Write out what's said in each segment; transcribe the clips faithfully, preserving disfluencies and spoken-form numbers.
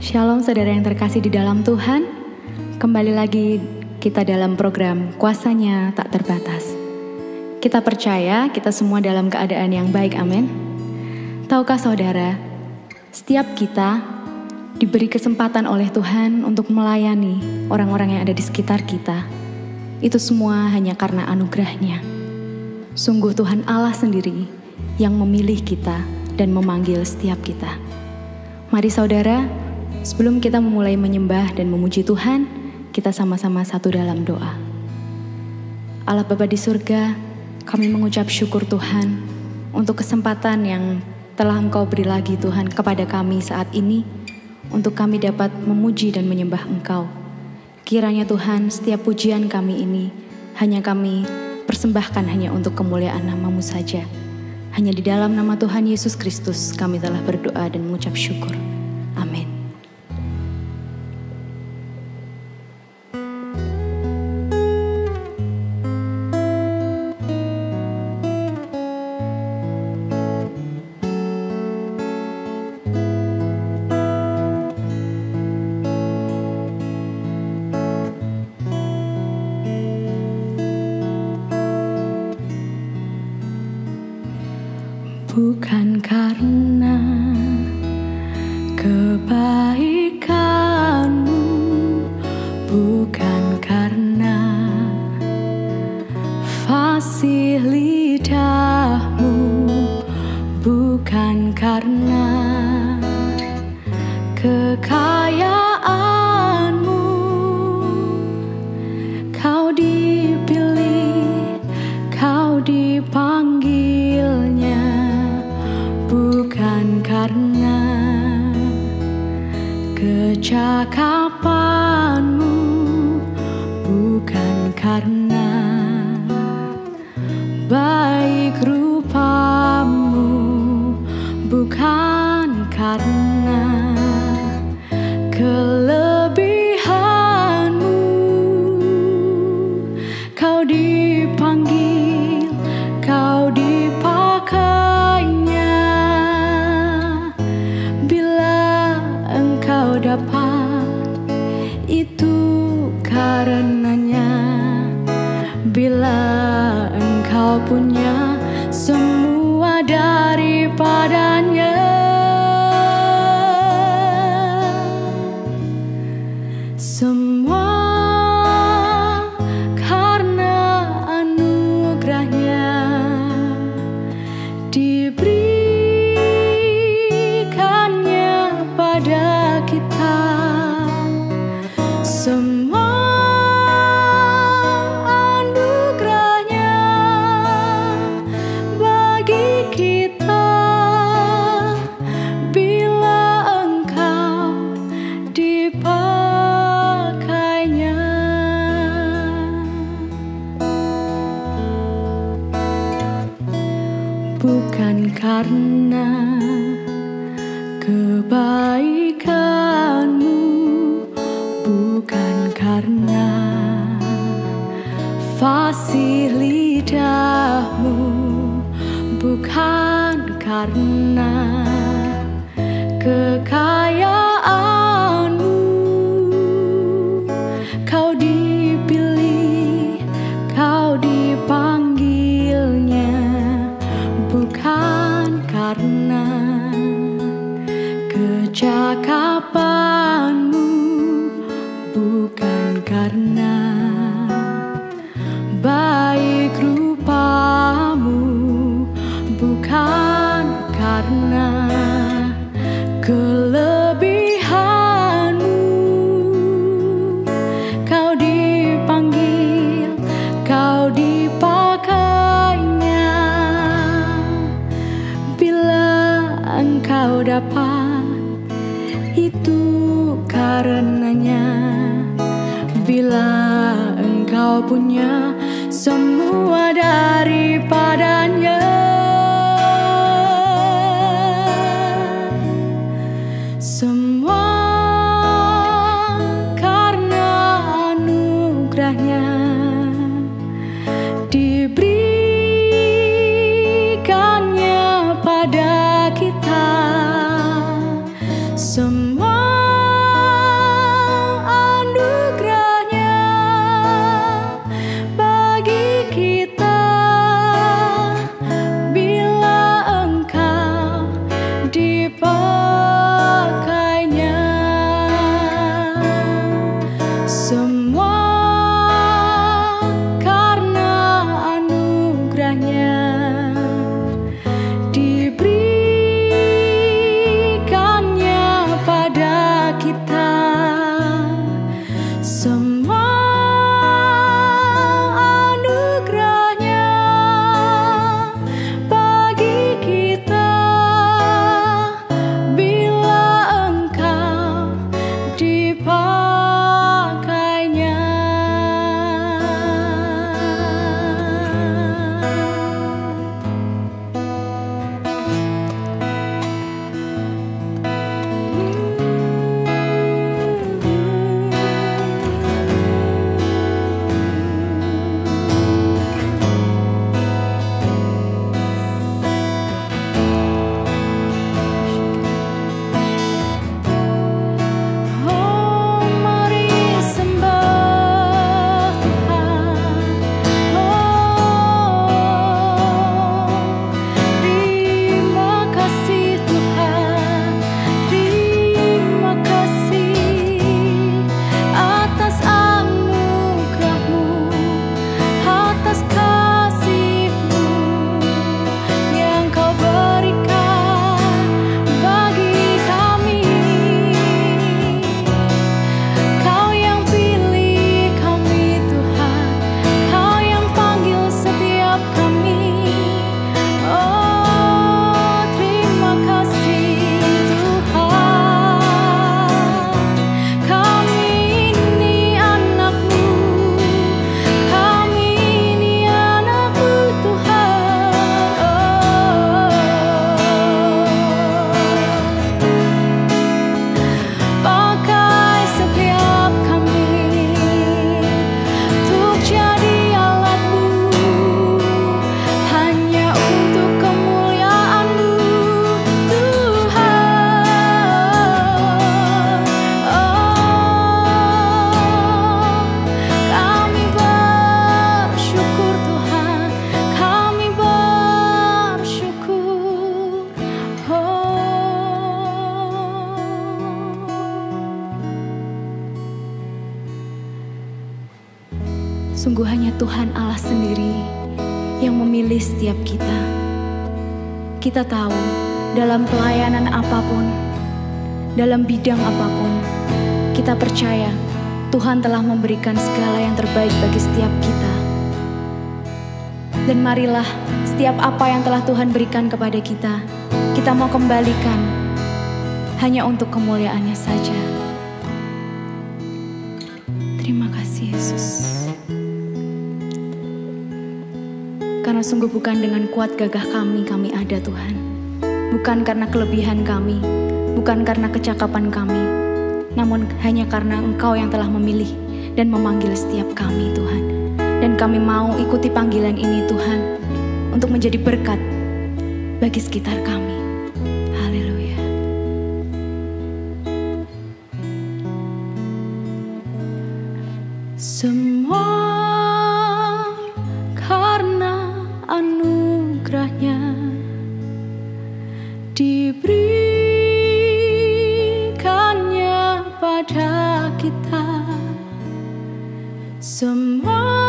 Shalom saudara yang terkasih di dalam Tuhan. Kembali lagi kita dalam program Kuasanya Tak Terbatas. Kita percaya kita semua dalam keadaan yang baik, amin. Tahukah saudara, setiap kita diberi kesempatan oleh Tuhan untuk melayani orang-orang yang ada di sekitar kita. Itu semua hanya karena anugerah-Nya. Sungguh Tuhan Allah sendiri yang memilih kita dan memanggil setiap kita. Mari saudara, sebelum kita memulai menyembah dan memuji Tuhan, kita sama-sama satu dalam doa. Allah Bapa di surga, kami mengucap syukur Tuhan untuk kesempatan yang telah Engkau beri lagi Tuhan kepada kami saat ini, untuk kami dapat memuji dan menyembah Engkau. Kiranya Tuhan, setiap pujian kami ini hanya kami persembahkan hanya untuk kemuliaan nama-Mu saja. Hanya di dalam nama Tuhan Yesus Kristus kami telah berdoa dan mengucap syukur. Amin. Bukan karena kebaikan-Mu, bukan karena fasih lidah-Mu, bukan karena kekayaan-Mu, Kau dipilih, Kau dipanggilnya. Bukan karena kecakapan-Mu, bukan karena baik rupa-Mu, bukan karena kelebihan-Mu, Kau dipanggil, Kau dipakainya. Dapat itu karenanya, bila Engkau punya semua daripadanya. Semua karena anugerah-Nya diberikannya pada kita. Semua anugerah-Nya bagi kita, bila Engkau dipakainya. Bukan karena kebaikan-Mu, bukan karena fasih lidah-Mu, bukan karena kekayaan-Mu, Kau dipilih, Kau dipanggilnya. Bukan karena kecakapan-Mu, bukan karena baik rupa-Mu, bukan karena kelebihan-Mu, Kau dipanggil, Kau dipakainya. Bila Engkau dapat itu karenanya, bila Engkau punya semua daripadanya. Semua karena anugerah-Nya diberikannya pada kita. Semua Tuhan Allah sendiri yang memilih setiap kita. Kita tahu dalam pelayanan apapun, dalam bidang apapun, kita percaya Tuhan telah memberikan segala yang terbaik bagi setiap kita. Dan marilah setiap apa yang telah Tuhan berikan kepada kita, kita mau kembalikan hanya untuk kemuliaan-Nya saja. Terima kasih Yesus. Karena sungguh bukan dengan kuat gagah kami, kami ada Tuhan. Bukan karena kelebihan kami, bukan karena kecakapan kami, namun hanya karena Engkau yang telah memilih dan memanggil setiap kami Tuhan. Dan kami mau ikuti panggilan ini Tuhan, untuk menjadi berkat bagi sekitar kami. Haleluya. Semua karena anugerah-Nya diberikannya pada kita. Semua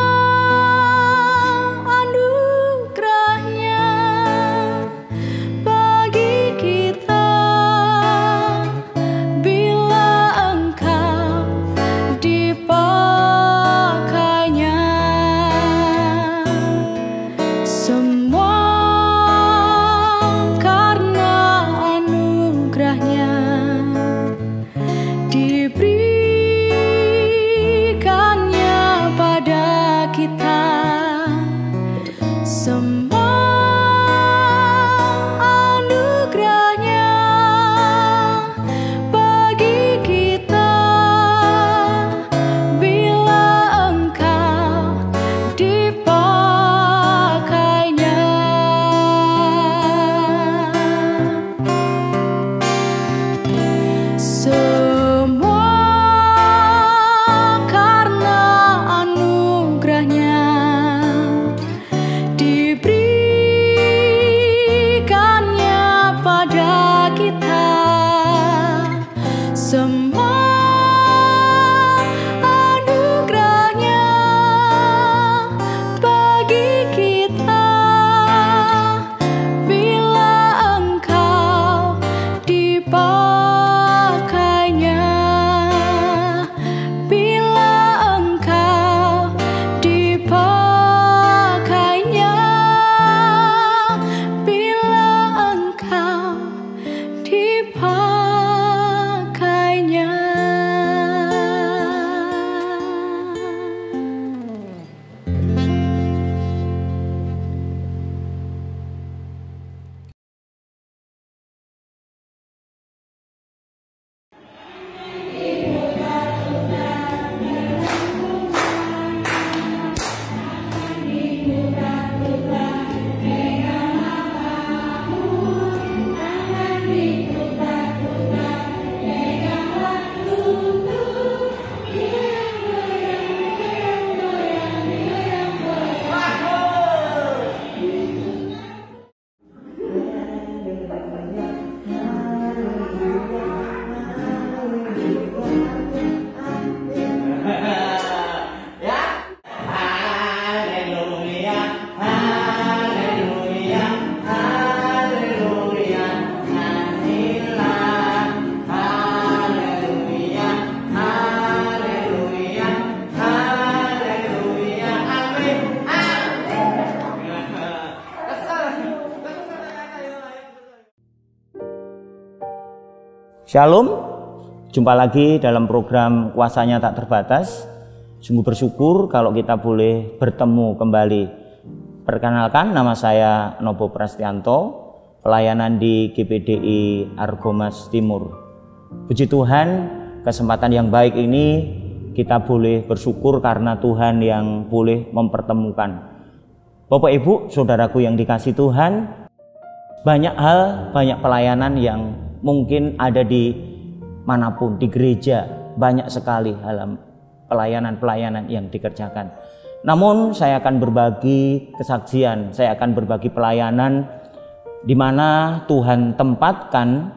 Shalom, jumpa lagi dalam program Kuasanya Tak Terbatas. Sungguh bersyukur kalau kita boleh bertemu kembali. Perkenalkan, nama saya Nobo Prastianto, pelayanan di G P D I Argomas Timur. Puji Tuhan, kesempatan yang baik ini kita boleh bersyukur karena Tuhan yang boleh mempertemukan. Bapak Ibu, saudaraku yang dikasih Tuhan, banyak hal, banyak pelayanan yang mungkin ada di manapun, di gereja, banyak sekali hal pelayanan-pelayanan yang dikerjakan. Namun saya akan berbagi kesaksian, saya akan berbagi pelayanan di mana Tuhan tempatkan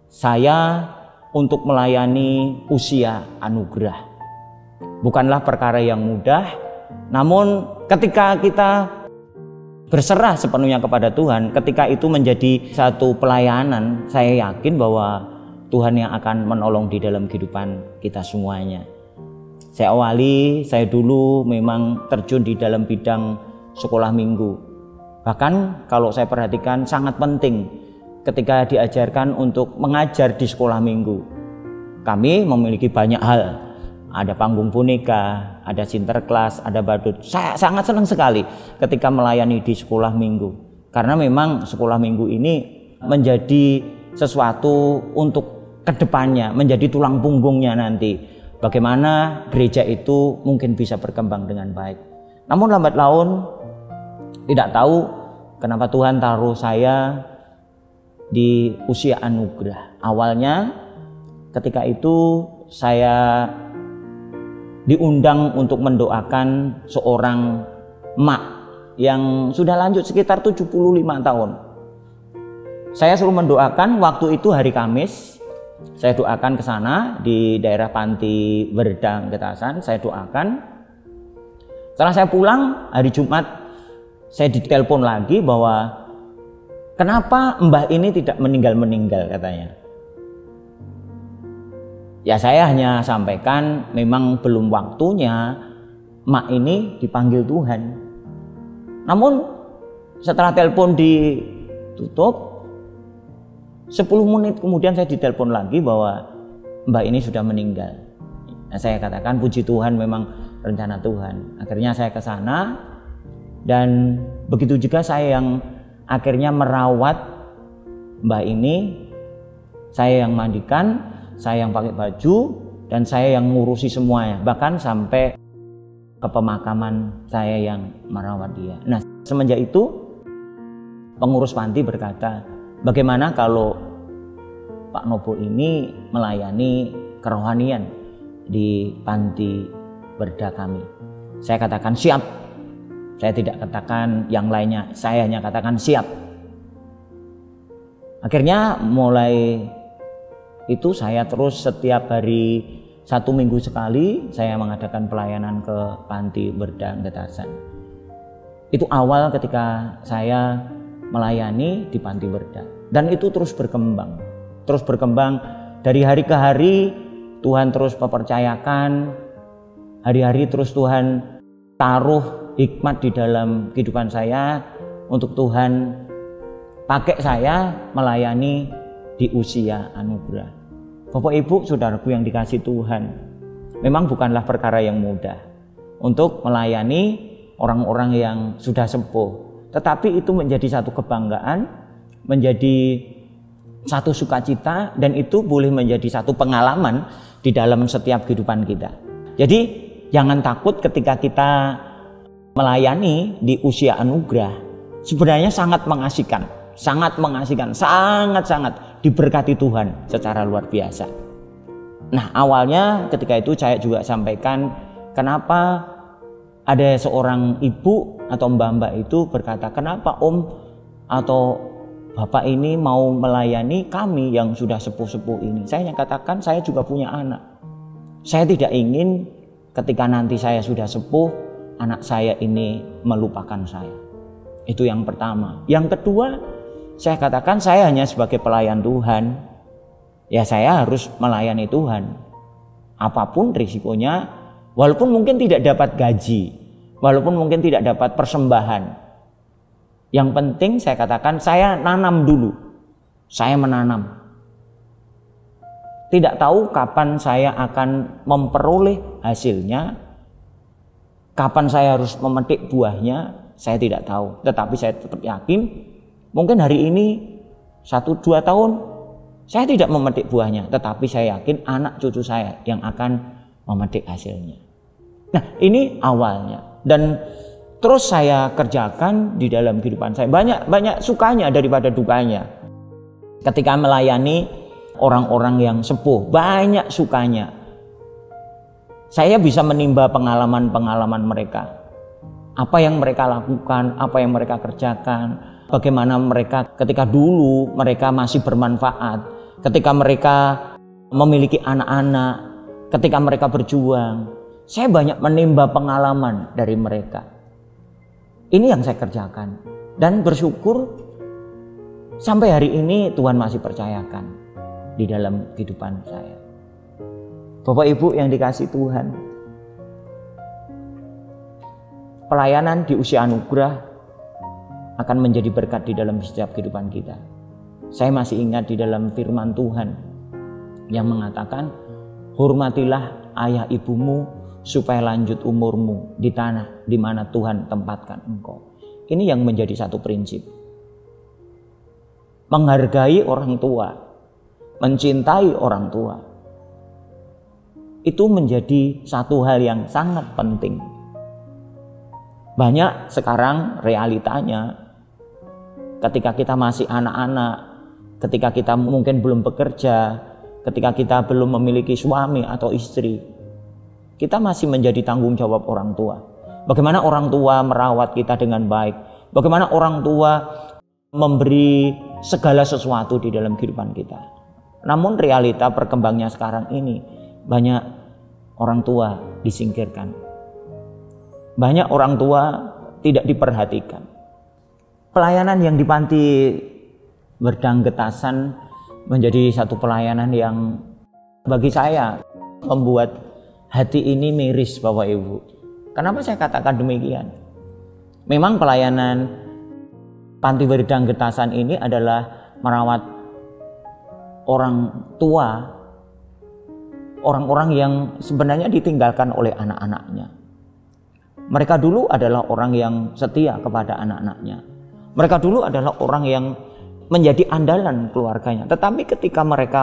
saya untuk melayani usia anugerah. Bukanlah perkara yang mudah, Namun ketika kita berserah sepenuhnya kepada Tuhan, ketika itu menjadi satu pelayanan, saya yakin bahwa Tuhan yang akan menolong di dalam kehidupan kita semuanya. Saya awali, saya dulu memang terjun di dalam bidang sekolah minggu. Bahkan kalau saya perhatikan sangat penting ketika diajarkan untuk mengajar di sekolah minggu. Kami memiliki banyak hal. Ada panggung boneka, ada sinterklas, ada badut. Saya sangat senang sekali ketika melayani di sekolah minggu. Karena memang sekolah minggu ini menjadi sesuatu untuk kedepannya, menjadi tulang punggungnya nanti. Bagaimana gereja itu mungkin bisa berkembang dengan baik. Namun lambat laun, tidak tahu kenapa Tuhan taruh saya di usia anugerah. Awalnya ketika itu saya diundang untuk mendoakan seorang emak yang sudah lanjut sekitar tujuh puluh lima tahun. Saya suruh mendoakan waktu itu hari Kamis. Saya doakan ke sana di daerah Panti Berdang Getasan. Saya doakan. Setelah saya pulang hari Jumat, saya ditelepon lagi bahwa kenapa mbah ini tidak meninggal-meninggal katanya. Ya saya hanya sampaikan memang belum waktunya mak ini dipanggil Tuhan. Namun setelah telepon ditutup, sepuluh menit kemudian saya ditelepon lagi bahwa mbak ini sudah meninggal. Nah, saya katakan puji Tuhan, memang rencana Tuhan. Akhirnya saya ke sana dan begitu juga saya yang akhirnya merawat mbak ini. Saya yang mandikan, saya yang pakai baju, dan saya yang ngurusi semuanya. Bahkan sampai ke pemakaman saya yang merawat dia. Nah, semenjak itu pengurus panti berkata, bagaimana kalau Pak Nobo ini melayani kerohanian di panti Berda kami? Saya katakan siap. Saya tidak katakan yang lainnya, saya hanya katakan siap. Akhirnya mulai itu saya terus setiap hari satu minggu sekali saya mengadakan pelayanan ke Panti Berda Getasan. Itu awal ketika saya melayani di Panti Berda, dan itu terus berkembang, terus berkembang dari hari ke hari. Tuhan terus mempercayakan, hari-hari terus Tuhan taruh hikmat di dalam kehidupan saya untuk Tuhan pakai saya melayani di usia anugerah. Bapak Ibu saudaraku yang dikasih Tuhan, memang bukanlah perkara yang mudah untuk melayani orang-orang yang sudah sepuh, tetapi itu menjadi satu kebanggaan, menjadi satu sukacita, dan itu boleh menjadi satu pengalaman di dalam setiap kehidupan kita. Jadi jangan takut ketika kita melayani di usia anugerah, sebenarnya sangat mengasihkan, sangat mengasihkan, sangat-sangat diberkati Tuhan secara luar biasa. Nah, awalnya ketika itu saya juga sampaikan kenapa ada seorang ibu atau mbak-mbak itu berkata, kenapa om atau bapak ini mau melayani kami yang sudah sepuh-sepuh ini? Saya yang katakan saya juga punya anak. Saya tidak ingin ketika nanti saya sudah sepuh, anak saya ini melupakan saya. Itu yang pertama. Yang kedua, saya katakan saya hanya sebagai pelayan Tuhan. Ya saya harus melayani Tuhan. Apapun risikonya, walaupun mungkin tidak dapat gaji, walaupun mungkin tidak dapat persembahan. Yang penting saya katakan saya nanam dulu. Saya menanam. Tidak tahu kapan saya akan memperoleh hasilnya. Kapan saya harus memetik buahnya, saya tidak tahu. Tetapi saya tetap yakin mungkin hari ini satu dua tahun saya tidak memetik buahnya, tetapi saya yakin anak cucu saya yang akan memetik hasilnya. Nah, ini awalnya, dan terus saya kerjakan di dalam kehidupan saya. Banyak banyak sukanya daripada dukanya. Ketika melayani orang-orang yang sepuh, banyak sukanya. Saya bisa menimba pengalaman-pengalaman mereka. Apa yang mereka lakukan, apa yang mereka kerjakan, bagaimana mereka ketika dulu mereka masih bermanfaat, ketika mereka memiliki anak-anak, ketika mereka berjuang. Saya banyak menimba pengalaman dari mereka. Ini yang saya kerjakan. Dan bersyukur sampai hari ini Tuhan masih percayakan di dalam kehidupan saya. Bapak Ibu yang dikasihi Tuhan, pelayanan di usia anugerah akan menjadi berkat di dalam setiap kehidupan kita. Saya masih ingat di dalam firman Tuhan yang mengatakan, hormatilah ayah ibumu supaya lanjut umurmu di tanah di mana Tuhan tempatkan engkau. Ini yang menjadi satu prinsip. Menghargai orang tua, mencintai orang tua, itu menjadi satu hal yang sangat penting. Banyak sekarang realitanya, ketika kita masih anak-anak, ketika kita mungkin belum bekerja, ketika kita belum memiliki suami atau istri, kita masih menjadi tanggung jawab orang tua. Bagaimana orang tua merawat kita dengan baik, bagaimana orang tua memberi segala sesuatu di dalam kehidupan kita. Namun realita berkembangnya sekarang ini, banyak orang tua disingkirkan. Banyak orang tua tidak diperhatikan. Pelayanan yang di Panti Berdang Getasan menjadi satu pelayanan yang bagi saya membuat hati ini miris, Bapak Ibu. Kenapa saya katakan demikian? Memang pelayanan Panti Berdang Getasan ini adalah merawat orang tua, orang-orang yang sebenarnya ditinggalkan oleh anak-anaknya. Mereka dulu adalah orang yang setia kepada anak-anaknya. Mereka dulu adalah orang yang menjadi andalan keluarganya. Tetapi ketika mereka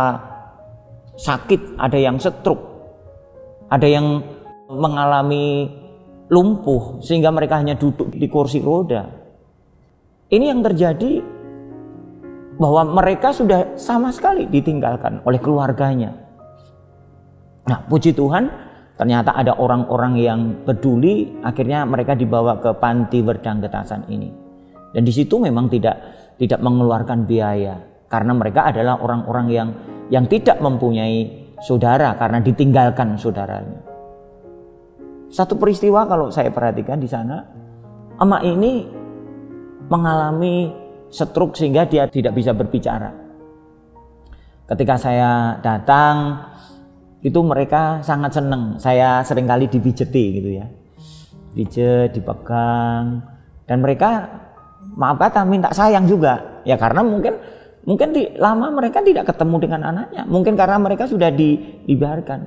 sakit, ada yang stroke, ada yang mengalami lumpuh sehingga mereka hanya duduk di kursi roda. Ini yang terjadi, bahwa mereka sudah sama sekali ditinggalkan oleh keluarganya. Nah, puji Tuhan, ternyata ada orang-orang yang peduli, akhirnya mereka dibawa ke Panti Berdang Getasan ini. Dan di situ memang tidak tidak mengeluarkan biaya, karena mereka adalah orang-orang yang yang tidak mempunyai saudara karena ditinggalkan saudaranya. Satu peristiwa kalau saya perhatikan di sana, emak ini mengalami stroke sehingga dia tidak bisa berbicara. Ketika saya datang, itu mereka sangat senang. Saya seringkali dipijeti gitu ya, pijet, dipegang, dan mereka maaf kata minta sayang juga. Ya karena mungkin Mungkin di, lama mereka tidak ketemu dengan anaknya. Mungkin karena mereka sudah di, dibiarkan.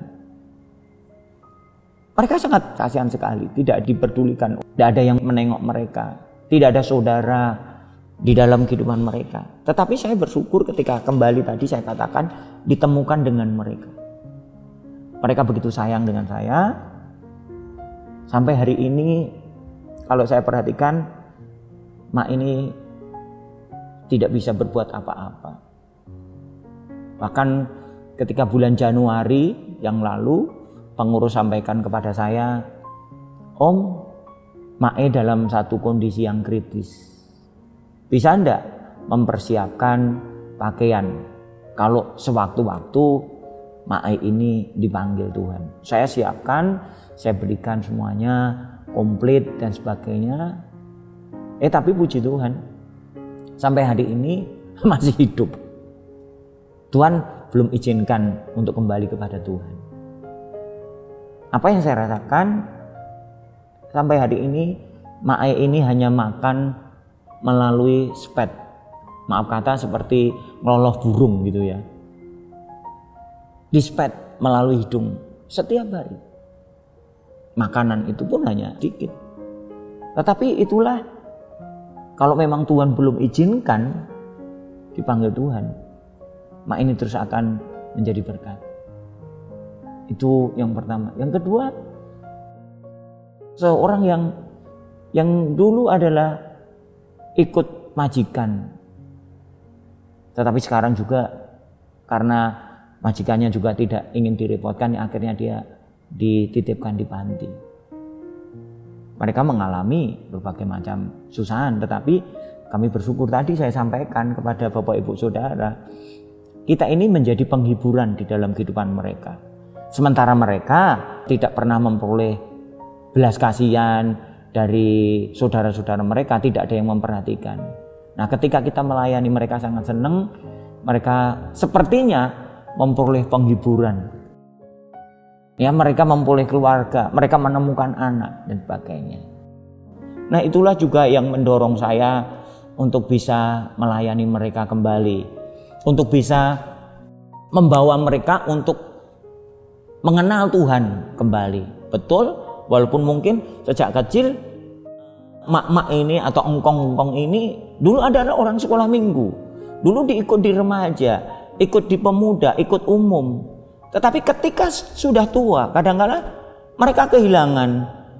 Mereka sangat kasihan sekali. Tidak diperdulikan. Tidak ada yang menengok mereka. Tidak ada saudara di dalam kehidupan mereka. Tetapi saya bersyukur ketika kembali tadi saya katakan ditemukan dengan mereka. Mereka begitu sayang dengan saya. Sampai hari ini kalau saya perhatikan, mak ini tidak bisa berbuat apa-apa. Bahkan ketika bulan Januari yang lalu, pengurus sampaikan kepada saya, Om, Mae dalam satu kondisi yang kritis. Bisa enggak mempersiapkan pakaian kalau sewaktu-waktu Mae ini dipanggil Tuhan? Saya siapkan, saya berikan semuanya komplit dan sebagainya. Eh tapi puji Tuhan, sampai hari ini masih hidup. Tuhan belum izinkan untuk kembali kepada Tuhan. Apa yang saya rasakan sampai hari ini, Mae ini hanya makan melalui spet. Maaf kata seperti meloloh burung gitu ya. Dispet melalui hidung setiap hari. Makanan itu pun hanya sedikit. Tetapi itulah, kalau memang Tuhan belum izinkan dipanggil Tuhan, mak ini terus akan menjadi berkat. Itu yang pertama. Yang kedua, seorang yang yang dulu adalah ikut majikan, tetapi sekarang juga karena majikannya juga tidak ingin direpotkan, akhirnya dia dititipkan di panti. Mereka mengalami berbagai macam susahan, tetapi kami bersyukur tadi saya sampaikan kepada Bapak Ibu Saudara, kita ini menjadi penghiburan di dalam kehidupan mereka. Sementara mereka tidak pernah memperoleh belas kasihan dari saudara-saudara mereka, tidak ada yang memperhatikan. Nah, ketika kita melayani mereka sangat senang, mereka sepertinya memperoleh penghiburan. Ya, mereka memperoleh keluarga, mereka menemukan anak dan sebagainya. Nah, itulah juga yang mendorong saya untuk bisa melayani mereka kembali, untuk bisa membawa mereka untuk mengenal Tuhan kembali. Betul, walaupun mungkin sejak kecil mak-mak ini atau engkong-engkong ini dulu adalah orang sekolah minggu, dulu diikut di remaja, ikut di pemuda, ikut umum. Tetapi ketika sudah tua, kadang-kala mereka kehilangan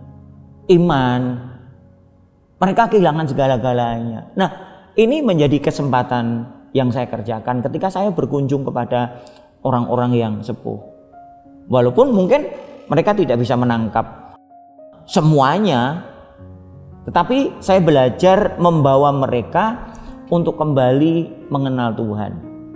iman, mereka kehilangan segala-galanya. Nah, ini menjadi kesempatan yang saya kerjakan ketika saya berkunjung kepada orang-orang yang sepuh. Walaupun mungkin mereka tidak bisa menangkap semuanya, tetapi saya belajar membawa mereka untuk kembali mengenal Tuhan,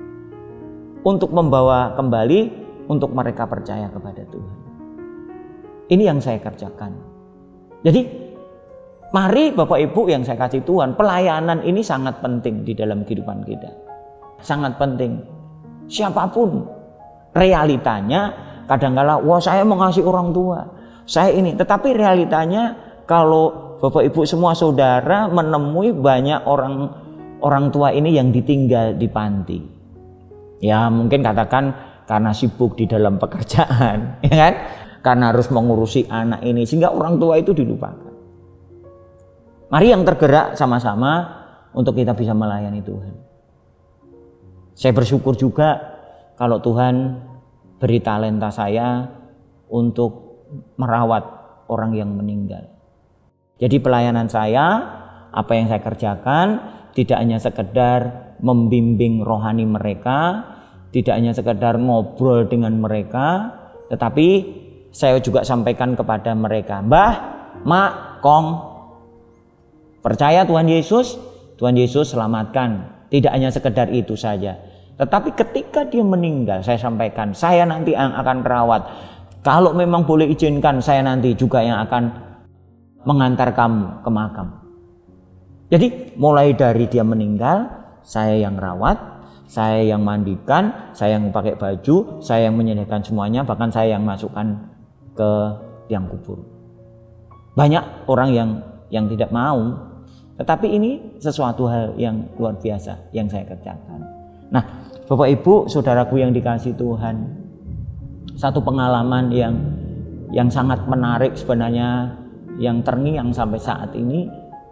untuk membawa kembali untuk mereka percaya kepada Tuhan. Ini yang saya kerjakan. Jadi mari Bapak Ibu yang saya kasih Tuhan, pelayanan ini sangat penting di dalam kehidupan kita. Sangat penting. Siapapun, realitanya kadang-kala, wah saya mengasihi orang tua, saya ini. Tetapi realitanya kalau Bapak Ibu semua saudara menemui banyak orang orang tua ini yang ditinggal di panti. Ya mungkin katakan karena sibuk di dalam pekerjaan, ya kan? Karena harus mengurusi anak ini sehingga orang tua itu dilupakan. Mari yang tergerak sama-sama untuk kita bisa melayani Tuhan. Saya bersyukur juga kalau Tuhan beri talenta saya untuk merawat orang yang meninggal. Jadi pelayanan saya, apa yang saya kerjakan tidak hanya sekedar membimbing rohani mereka, tidak hanya sekedar ngobrol dengan mereka, tetapi saya juga sampaikan kepada mereka, Mbah, Mak, Kong, percaya Tuhan Yesus, Tuhan Yesus selamatkan. Tidak hanya sekedar itu saja. Tetapi ketika dia meninggal, saya sampaikan, saya nanti yang akan rawat. Kalau memang boleh izinkan, saya nanti juga yang akan mengantar kamu ke makam. Jadi mulai dari dia meninggal, saya yang rawat, saya yang mandikan, saya yang pakai baju, saya yang menyediakan semuanya, bahkan saya yang masukkan ke tiang kubur. Banyak orang yang yang tidak mau, tetapi ini sesuatu hal yang luar biasa yang saya kerjakan. Nah, Bapak Ibu, saudaraku yang dikasihi Tuhan, satu pengalaman yang yang sangat menarik sebenarnya, yang terngiang sampai saat ini.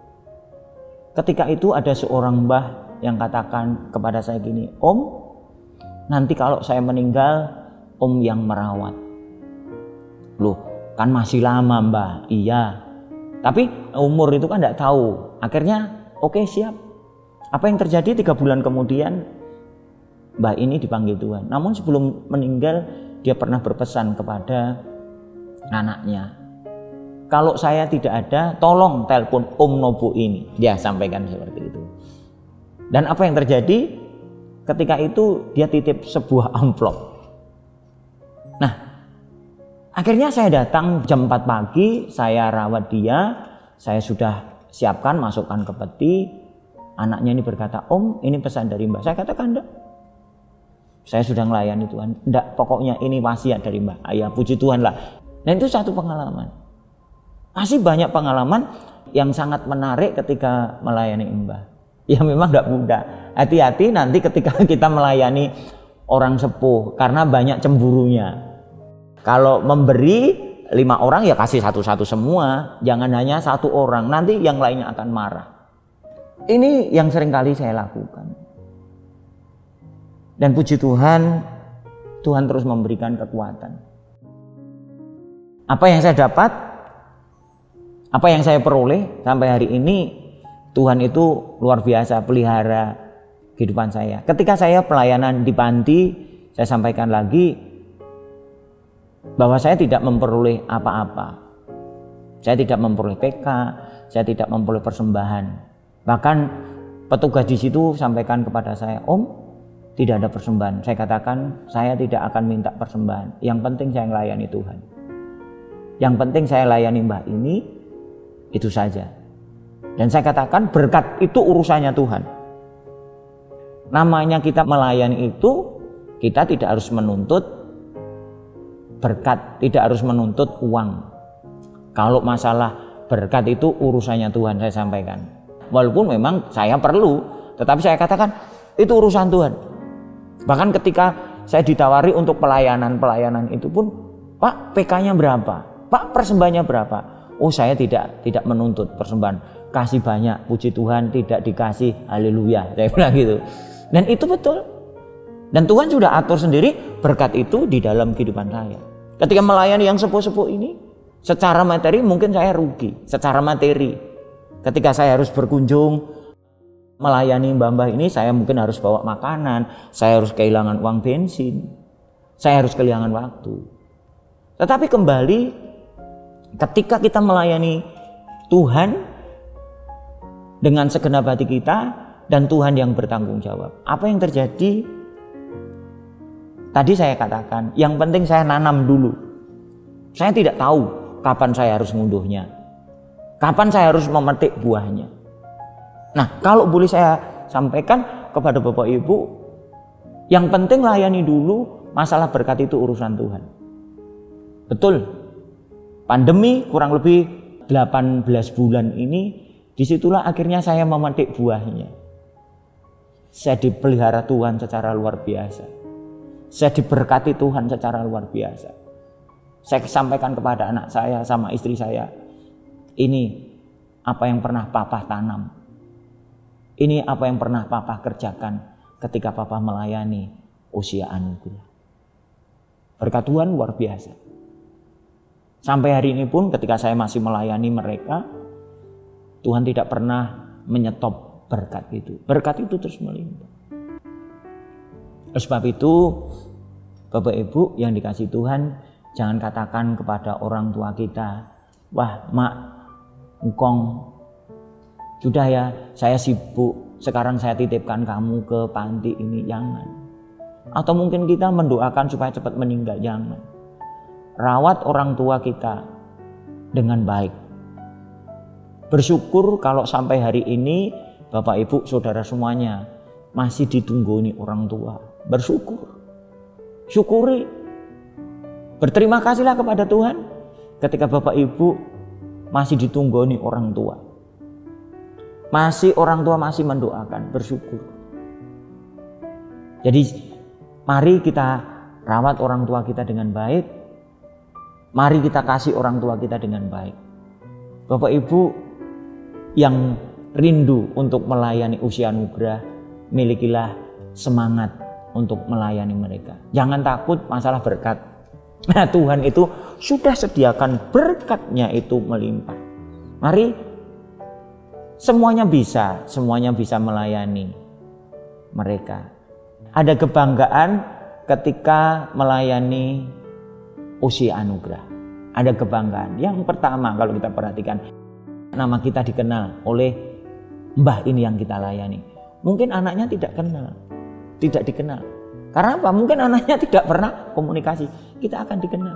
Ketika itu ada seorang mbah yang katakan kepada saya gini, Om, nanti kalau saya meninggal, Om yang merawat. Loh, kan masih lama mbah. Iya, tapi umur itu kan tidak tahu. Akhirnya oke okay, siap. Apa yang terjadi tiga bulan kemudian, mbah ini dipanggil Tuhan. Namun sebelum meninggal, dia pernah berpesan kepada anaknya, kalau saya tidak ada, tolong telepon Om Nobu ini. Dia sampaikan seperti itu. Dan apa yang terjadi? Ketika itu dia titip sebuah amplop. Nah, akhirnya saya datang jam empat pagi, saya rawat dia, saya sudah siapkan, masukkan ke peti. Anaknya ini berkata, Om, ini pesan dari Mbak. Saya katakan, enggak. Saya sudah melayani Tuhan. Enggak, pokoknya ini wasiat dari Mbak. Ayah, puji Tuhan lah. Dan itu satu pengalaman. Masih banyak pengalaman yang sangat menarik ketika melayani Mbah. Ya memang tidak mudah. Hati-hati nanti ketika kita melayani orang sepuh, karena banyak cemburunya. Kalau memberi lima orang ya kasih satu-satu semua, jangan hanya satu orang, nanti yang lainnya akan marah. Ini yang seringkali saya lakukan. Dan puji Tuhan, Tuhan terus memberikan kekuatan. Apa yang saya dapat, apa yang saya peroleh sampai hari ini, Tuhan itu luar biasa pelihara kehidupan saya. Ketika saya pelayanan di panti, saya sampaikan lagi bahwa saya tidak memperoleh apa-apa. Saya tidak memperoleh P K, saya tidak memperoleh persembahan. Bahkan petugas di situ sampaikan kepada saya, Om, tidak ada persembahan. Saya katakan, saya tidak akan minta persembahan. Yang penting saya melayani Tuhan. Yang penting saya layani Mbah ini, itu saja. Dan saya katakan berkat itu urusannya Tuhan. Namanya kita melayani itu, kita tidak harus menuntut berkat, tidak harus menuntut uang. Kalau masalah berkat itu urusannya Tuhan, saya sampaikan. Walaupun memang saya perlu, tetapi saya katakan itu urusan Tuhan. Bahkan ketika saya ditawari untuk pelayanan-pelayanan itu pun, Pak, P K-nya berapa? Pak, persembahannya berapa? Oh, saya tidak tidak menuntut persembahan. Kasih banyak, puji Tuhan, tidak dikasih, haleluya. Saya bilang gitu. Dan itu betul. Dan Tuhan sudah atur sendiri berkat itu di dalam kehidupan saya. Ketika melayani yang sepuh-sepuh ini, secara materi mungkin saya rugi. Secara materi. Ketika saya harus berkunjung, melayani mbah-mbah ini, saya mungkin harus bawa makanan. Saya harus kehilangan uang bensin. Saya harus kehilangan waktu. Tetapi kembali, ketika kita melayani Tuhan dengan segenap hati kita dan Tuhan yang bertanggung jawab, apa yang terjadi? Tadi saya katakan, yang penting saya nanam dulu. Saya tidak tahu kapan saya harus ngunduhnya, kapan saya harus memetik buahnya. Nah, kalau boleh saya sampaikan kepada Bapak Ibu, yang penting layani dulu, masalah berkat itu urusan Tuhan. Betul, pandemi kurang lebih delapan belas bulan ini, disitulah akhirnya saya memetik buahnya. Saya dipelihara Tuhan secara luar biasa. Saya diberkati Tuhan secara luar biasa. Saya sampaikan kepada anak saya sama istri saya, ini apa yang pernah Papa tanam. Ini apa yang pernah Papa kerjakan ketika Papa melayani usia anugerah. Berkat Tuhan luar biasa. Sampai hari ini pun ketika saya masih melayani mereka, Tuhan tidak pernah menyetop berkat itu. Berkat itu terus melimpah. Oleh sebab itu, Bapak Ibu yang dikasihi Tuhan, jangan katakan kepada orang tua kita, wah mak, engkong, sudah ya saya sibuk, sekarang saya titipkan kamu ke panti ini, jangan. Atau mungkin kita mendoakan supaya cepat meninggal, jangan. Rawat orang tua kita dengan baik. Bersyukur kalau sampai hari ini Bapak Ibu Saudara semuanya masih ditunggoni orang tua. Bersyukur. Syukuri. Berterima kasihlah kepada Tuhan ketika Bapak Ibu masih ditunggoni orang tua. Masih orang tua masih mendoakan, bersyukur. Jadi mari kita rawat orang tua kita dengan baik. Mari kita kasih orang tua kita dengan baik. Bapak Ibu yang rindu untuk melayani usia anugerah, milikilah semangat untuk melayani mereka. Jangan takut masalah berkat. Nah, Tuhan itu sudah sediakan berkatnya itu melimpah. Mari semuanya bisa, semuanya bisa melayani mereka. Ada kebanggaan ketika melayani usia anugerah. Ada kebanggaan. Yang pertama kalau kita perhatikan, nama kita dikenal oleh mbah ini yang kita layani. Mungkin anaknya tidak kenal, tidak dikenal. Karena apa? Mungkin anaknya tidak pernah komunikasi. Kita akan dikenal.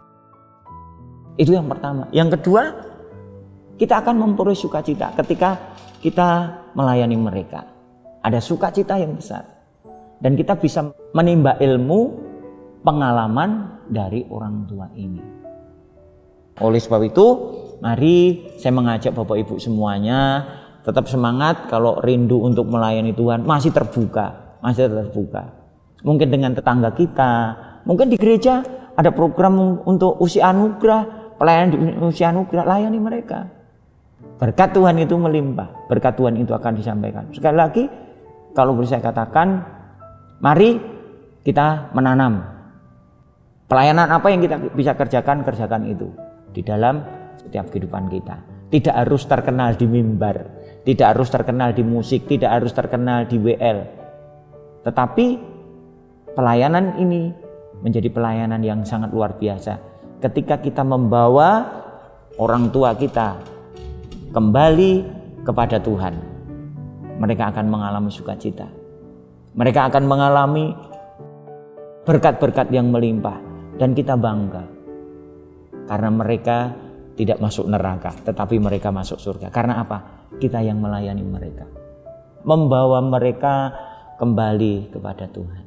Itu yang pertama. Yang kedua, kita akan memperoleh sukacita ketika kita melayani mereka. Ada sukacita yang besar. Dan kita bisa menimba ilmu, pengalaman dari orang tua ini. Oleh sebab itu, mari saya mengajak Bapak Ibu semuanya tetap semangat. Kalau rindu untuk melayani Tuhan, masih terbuka, masih terbuka. Mungkin dengan tetangga kita, mungkin di gereja ada program untuk usia anugerah, pelayanan di usia anugerah, layani mereka. Berkat Tuhan itu melimpah, berkat Tuhan itu akan disampaikan. Sekali lagi, kalau boleh saya katakan, mari kita menanam. Pelayanan apa yang kita bisa kerjakan, kerjakan itu di dalam setiap kehidupan kita. Tidak harus terkenal di mimbar, tidak harus terkenal di musik, tidak harus terkenal di W L. Tetapi pelayanan ini menjadi pelayanan yang sangat luar biasa. Ketika kita membawa orang tua kita kembali kepada Tuhan, mereka akan mengalami sukacita. Mereka akan mengalami berkat-berkat yang melimpah dan kita bangga. Karena mereka tidak masuk neraka, tetapi mereka masuk surga. Karena apa? Kita yang melayani mereka. Membawa mereka kembali kepada Tuhan.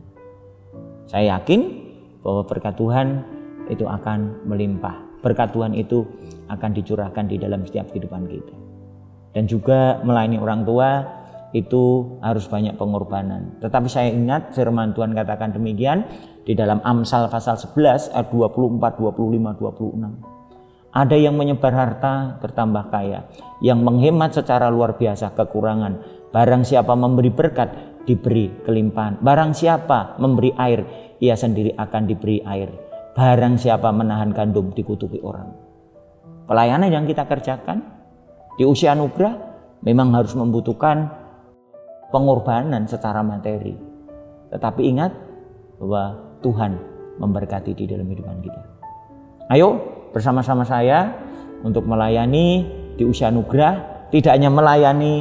Saya yakin bahwa berkat Tuhan itu akan melimpah. Berkat Tuhan itu akan dicurahkan di dalam setiap kehidupan kita. Dan juga melayani orang tua itu harus banyak pengorbanan. Tetapi saya ingat firman Tuhan katakan demikian di dalam Amsal pasal sebelas ayat dua puluh empat, dua puluh lima, dua puluh enam. Ada yang menyebar harta bertambah kaya, yang menghemat secara luar biasa kekurangan. Barang siapa memberi berkat diberi kelimpahan. Barang siapa memberi air, ia sendiri akan diberi air. Barang siapa menahan gandum dikutuki orang. Pelayanan yang kita kerjakan di usia anugerah memang harus membutuhkan pengorbanan secara materi. Tetapi ingat bahwa Tuhan memberkati di dalam kehidupan kita. Ayo bersama-sama saya untuk melayani di usia anugerah. Tidak hanya melayani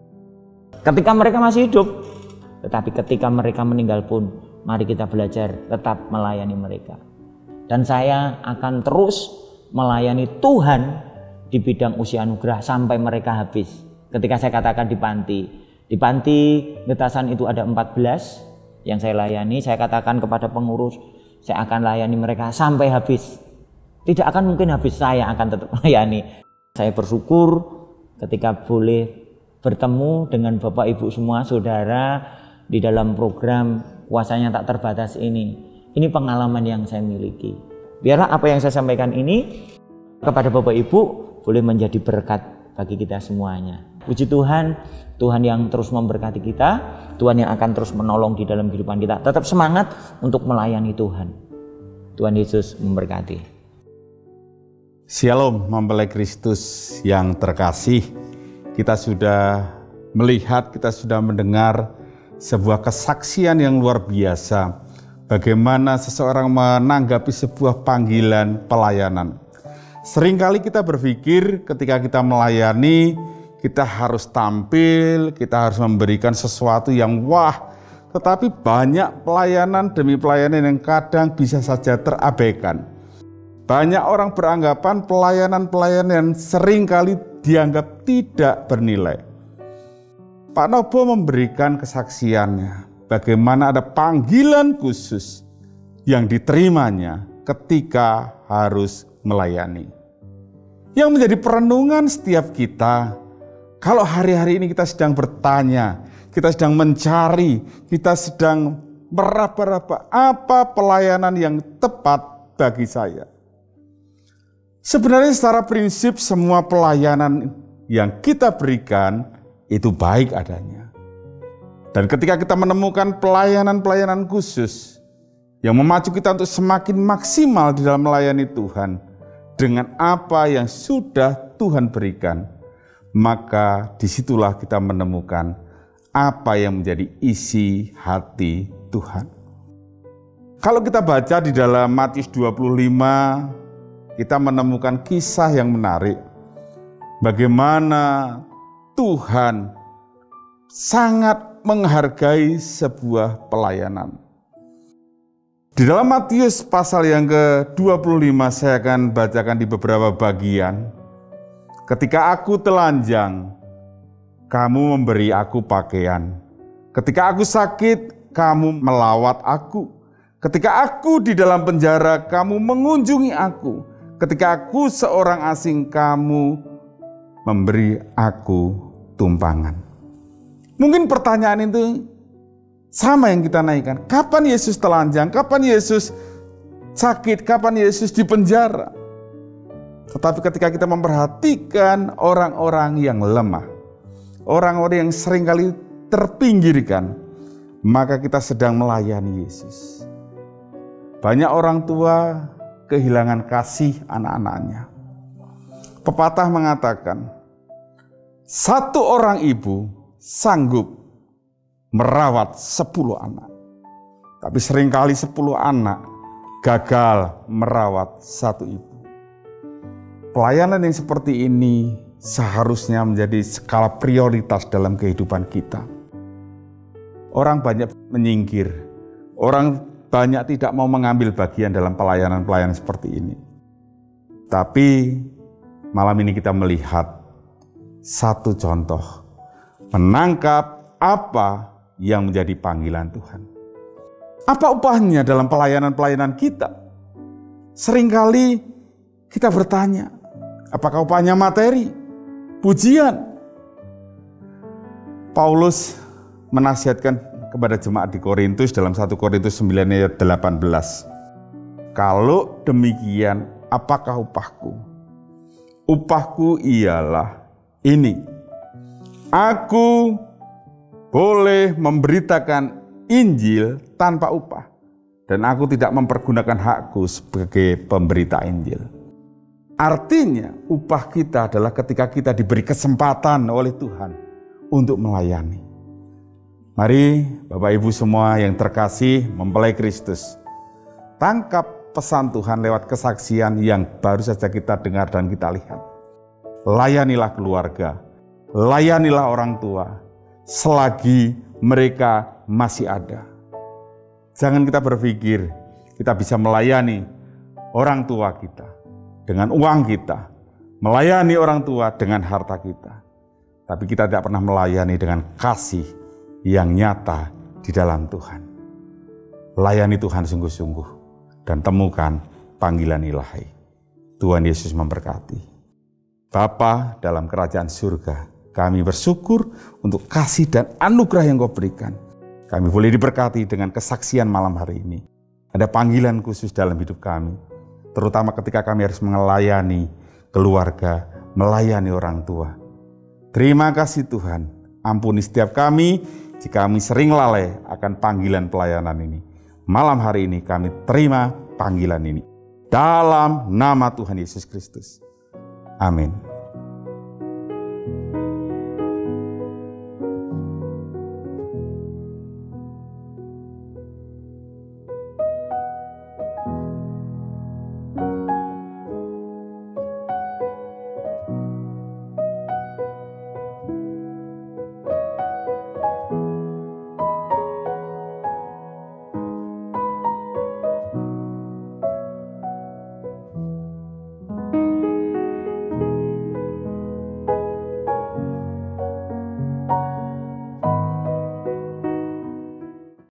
ketika mereka masih hidup, tetapi ketika mereka meninggal pun mari kita belajar tetap melayani mereka. Dan saya akan terus melayani Tuhan di bidang usia anugerah sampai mereka habis. Ketika saya katakan di panti, di panti Ngetasan itu ada empat belas yang saya layani, saya katakan kepada pengurus, saya akan layani mereka sampai habis. Tidak akan mungkin habis, saya akan tetap melayani. Saya bersyukur ketika boleh bertemu dengan Bapak Ibu semua saudara di dalam program Kuasanya Tak Terbatas ini. Ini pengalaman yang saya miliki. Biarlah apa yang saya sampaikan ini kepada Bapak Ibu boleh menjadi berkat bagi kita semuanya. Puji Tuhan, Tuhan yang terus memberkati kita, Tuhan yang akan terus menolong di dalam kehidupan kita. Tetap semangat untuk melayani Tuhan. Tuhan Yesus memberkati. Shalom mempelai Kristus yang terkasih. Kita sudah melihat, kita sudah mendengar sebuah kesaksian yang luar biasa. Bagaimana seseorang menanggapi sebuah panggilan pelayanan. Seringkali kita berpikir ketika kita melayani, kita harus tampil, kita harus memberikan sesuatu yang wah. Tetapi banyak pelayanan demi pelayanan yang kadang bisa saja terabaikan. Banyak orang beranggapan pelayanan-pelayanan yang seringkali dianggap tidak bernilai. Pak Nobo memberikan kesaksiannya bagaimana ada panggilan khusus yang diterimanya ketika harus melayani. Yang menjadi perenungan setiap kita, kalau hari-hari ini kita sedang bertanya, kita sedang mencari, kita sedang meraba-raba apa pelayanan yang tepat bagi saya. Sebenarnya secara prinsip semua pelayanan yang kita berikan itu baik adanya. Dan ketika kita menemukan pelayanan-pelayanan khusus yang memacu kita untuk semakin maksimal di dalam melayani Tuhan dengan apa yang sudah Tuhan berikan, maka disitulah kita menemukan apa yang menjadi isi hati Tuhan. Kalau kita baca di dalam Matius dua puluh lima, kita menemukan kisah yang menarik. Bagaimana Tuhan sangat menghargai sebuah pelayanan. Di dalam Matius pasal yang ke dua puluh lima, saya akan bacakan di beberapa bagian. Ketika aku telanjang, kamu memberi aku pakaian. Ketika aku sakit, kamu melawat aku. Ketika aku di dalam penjara, kamu mengunjungi aku. Ketika aku seorang asing, kamu memberi aku tumpangan. Mungkin pertanyaan itu sama yang kita naikkan. Kapan Yesus telanjang? Kapan Yesus sakit? Kapan Yesus di penjara? Tetapi ketika kita memperhatikan orang-orang yang lemah, orang-orang yang seringkali terpinggirkan, maka kita sedang melayani Yesus. Banyak orang tua kehilangan kasih anak-anaknya. Pepatah mengatakan, satu orang ibu sanggup merawat sepuluh anak. Tapi seringkali sepuluh anak gagal merawat satu ibu. Pelayanan yang seperti ini seharusnya menjadi skala prioritas dalam kehidupan kita. orang banyak menyingkir, orang banyak tidak mau mengambil bagian dalam pelayanan-pelayanan seperti ini. Tapi malam ini kita melihat satu contoh, menangkap apa yang menjadi panggilan Tuhan. Apa upahnya dalam pelayanan-pelayanan kita? Seringkali kita bertanya, apakah upahnya materi, pujian? Paulus menasihatkan kepada jemaat di Korintus dalam satu Korintus sembilan ayat delapan belas. Kalau demikian, apakah upahku? Upahku ialah ini. Aku boleh memberitakan Injil tanpa upah. Dan aku tidak mempergunakan hakku sebagai pemberita Injil. Artinya, upah kita adalah ketika kita diberi kesempatan oleh Tuhan untuk melayani. Mari Bapak Ibu semua yang terkasih mempelai Kristus, tangkap pesan Tuhan lewat kesaksian yang baru saja kita dengar dan kita lihat. Layanilah keluarga, layanilah orang tua, selagi mereka masih ada. Jangan kita berpikir kita bisa melayani orang tua kita dengan uang kita, melayani orang tua dengan harta kita. Tapi kita tidak pernah melayani dengan kasih yang nyata di dalam Tuhan. Layani Tuhan sungguh-sungguh dan temukan panggilan ilahi. Tuhan Yesus memberkati. Bapa dalam kerajaan surga, kami bersyukur untuk kasih dan anugerah yang Kau berikan. Kami boleh diberkati dengan kesaksian malam hari ini. Ada panggilan khusus dalam hidup kami, terutama ketika kami harus melayani keluarga, melayani orang tua. Terima kasih Tuhan, ampuni setiap kami jika kami sering lalai akan panggilan pelayanan ini. Malam hari ini kami terima panggilan ini. Dalam nama Tuhan Yesus Kristus. Amin.